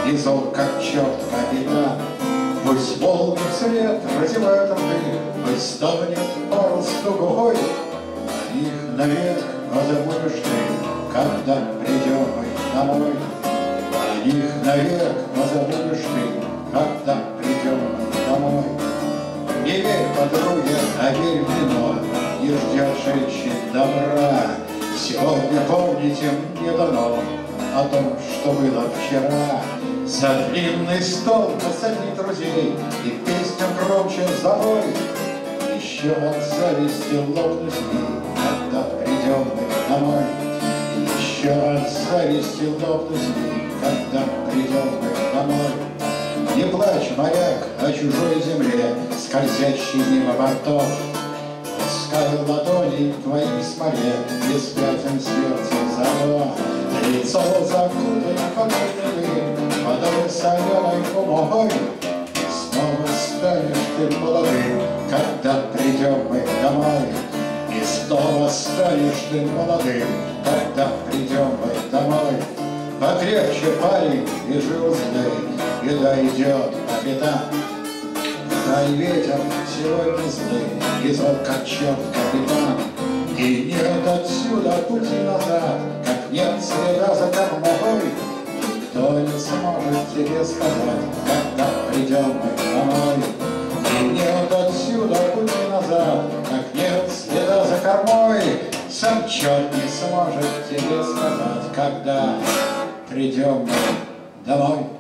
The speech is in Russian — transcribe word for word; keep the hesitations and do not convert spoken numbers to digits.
и зол, как черт капитан. Пусть волны вслед разевают рты, пусть стонет парус тугой, а их навек позабудешь ты, когда придем мы домой. А их навек позабудешь ты, когда придем мы домой. Не верь подруге, а верь в вино, не ждет женщин добра. Сегодня помните мне дано о том, что было вчера. За длинный стол посади друзей, и песню громче забой. Еще от зависти лопнут сны, когда придем мы домой. Еще от зависти лопнут сны, когда придем мы домой. Не плачь, моряк, о чужой земле, скользящей мимо бортов. Пускай ладони твои в смоле, без пятен сердца зало. Лицо закутано покойным, водой соленой умой. Снова станешь ты молодым, когда придем мы домой. И снова станешь ты молодым, когда придем мы домой. Покрепче, парень, вяжи узлы, и дойдет капитан. Дай ветер сегодня злый, и зол, как черт капитан. И нет отсюда пути назад, как нет следа за кормой. Никто не сможет тебе сказать, когда придем мы домой. И нет отсюда пути назад, как нет следа за кормой. Сам черт не сможет тебе сказать, когда придем мы домой.